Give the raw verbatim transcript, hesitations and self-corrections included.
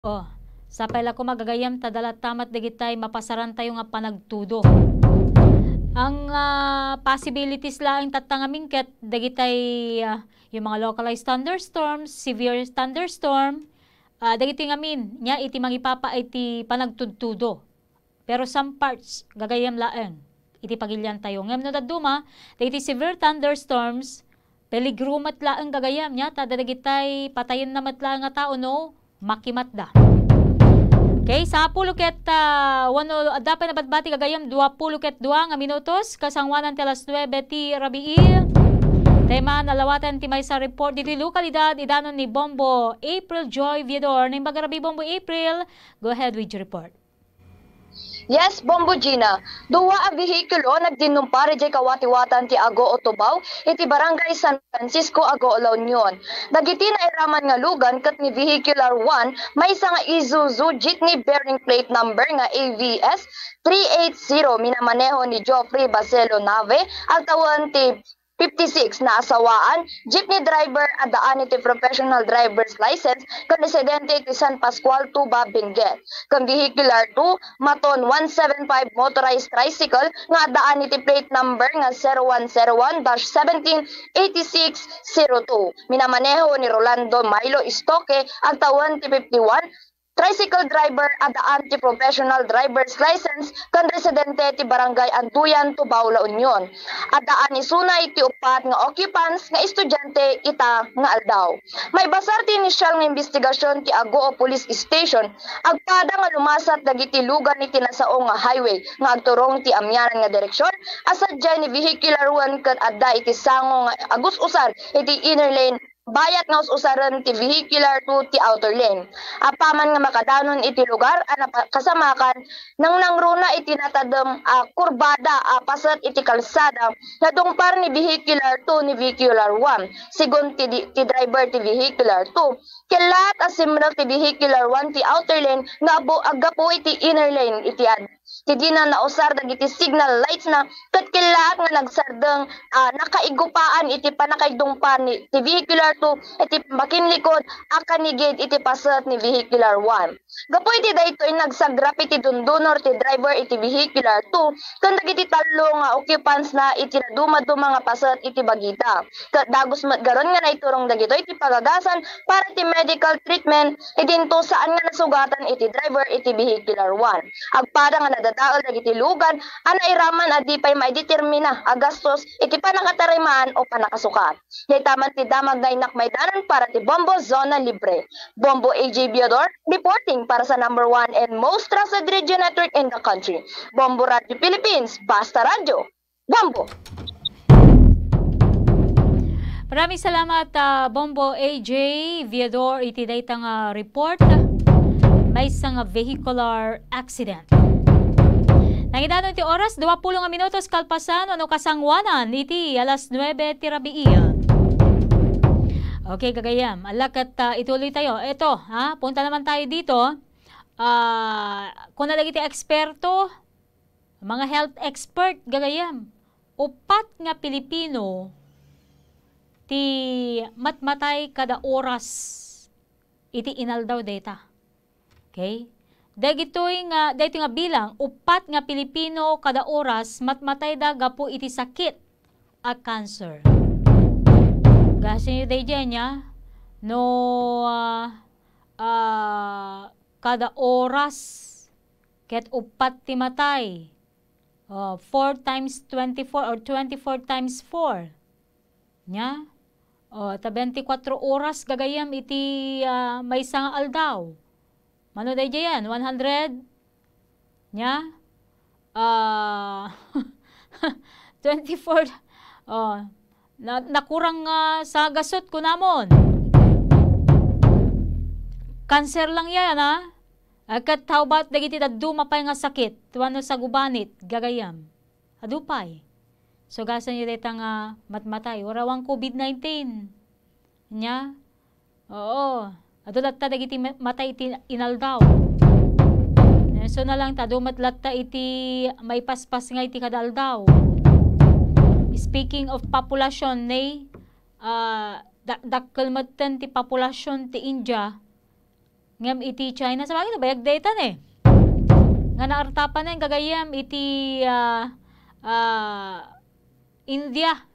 Oh, sa pala ko magagayam tadalat tamat digitay mapasaran tayo nga panagtudo. Ang ah, possibilities lang tatangamingket dagitay ah, yung mga localized thunderstorms, severe thunderstorm, ah, dagiti ngamin nya iti mangipapa iti panagtudtudo. Pero some parts gagayam laeng iti pagilyan tayo. Ngem no daduma dagiti severe thunderstorms peligrumat laeng gagayam nya tada dagitay patayen na matla nga tao no makimat da. Okay, sa puluket uh, wano dapat na batbati kagayam dua puluket dua nga minutos kasangwanan ti alas nuwebe ti rabii. Tema nalawatan ti may sa report diti lokalidad idanon ni Bombo April Joy Viador. Ning bagarabi Bombo April, go ahead with your report. Yes, Bombo Gina. Duwa a vehikulo nagdinumpari jay kawatiwatan ti Ago Otobaw iti Barangay San Francisco, Ago La Union. Dagiti na iraman nga lugan kat ni Vehicular one may isa nga Isuzu jeepney bearing plate number nga A V S three eighty minamaneho ni Geoffrey Bacelo Nave at tawan ti fifty-six na asawaan, jeepney driver at daan iti professional driver's license kan residente iti San Pascual, Tuba, Benguet. Kan vehicular two, maton one seventy-five motorized tricycle nga daan iti plate number nga zero one zero one dash one seven eight six zero two. Minamaneho ni Rolando Milo Istoque at tawan ti fifty-one tricycle driver at the anti-professional driver's license kan residente ti Barangay Antuyan, Tubao, La Union. At daan isunay ti upat nga occupants nga estudyante ita nga aldaw. May basar ti inisyal nga investigasyon ti Agoo Police Station agpada nga lumasat dagiti lugar ni tinasaong nga highway nga agturong ti amyanan nga direksyon asadya ni vehicular one ken adda iti sango nga agus usar iti inner lane bayat nga usaran ti vehicular two ti outer lane. Apaman nga makadanon iti lugar ana kasamakan nang nangruna iti natadem uh, kurbada uh, pasat iti kalsada nga dungpar ni vehicular two ni vehicular one. Sigon ti, ti driver ti vehicular two. Kelat asimral ti vehicular one ti outer lane nga abo agapo iti inner lane iti ad. Ti di na nausar dagiti signal lights na ket kelat nga nagsardeng uh, nakaigupaan iti panakaidungpan ni ti vehicular two iti makinlikod akanigid iti pasat ni vehicular one. Gapo iti daytoy nagsagrap iti dundunor ti driver iti vehicular two ken dagiti tallo nga occupants na iti naduma-duma nga pasat iti bagita. Ket dagos matgaron nga naiturong dagitoy iti pagagasan para ti medical treatment idinto saan nga nasugatan iti driver iti vehicular one. Agpada nga nadadaol dagiti lugan ana iraman adi pay maidetermina agastos iti panakatarimaan o panakasukat. Daytaman ti damag na inak maidanan para ti Bombo Zona Libre. Bombo A J Viador reporting para sa number one and most trusted radio network in the country. Bombo Radio Philippines, Basta Radio. Bombo! Maraming salamat uh, Bombo A J Viador iti daytang uh, report. May isang uh, vehicular accident. Nangidanon ti oras dua puluh nga minutos kalpasan ano kasangwanan iti alas nuwebe ti rabii. Okay, gagayam. Alakat uh, ituloy tayo. Ito, ha? Punta naman tayo dito. Uh, kung nalagi ti eksperto, mga health expert, gagayam. Upat nga Pilipino ti matmatay kada oras iti inaldaw data. Okay? Dagitoy nga, dagito nga bilang, upat nga Pilipino kada oras matmatay da gapo iti sakit a cancer. Gasin nyo day dyan ya, no uh, uh, kada oras ket upat ti matay. Uh, four times twenty-four or twenty-four times four. Nya? Uh, ta twenty-four oras gagayam iti uh, may isang aldaw. Mano day dyan? one hundred? Nya? Uh, twenty-four. Oh, na, nakurang uh, sa gasot ko namon. Cancer lang yan, ha? Akat how about dagiti duma pay nga sakit, tuwano sa gubanit, gagayam. Adupay. So gasan nyo dito nga matmatay. Warawang COVID nineteen. Nya? Oo. Adulat ta dagiti matay iti inaldaw. So na lang ta, dumatlat ta iti may paspas nga iti kadaldaw. Speaking of population, nay, uh, dakkel maten ti populasyon ti India, ngem iti China sa bagay bayag daytan eh. Nga naartapan na yung gagayam iti ah, ah, India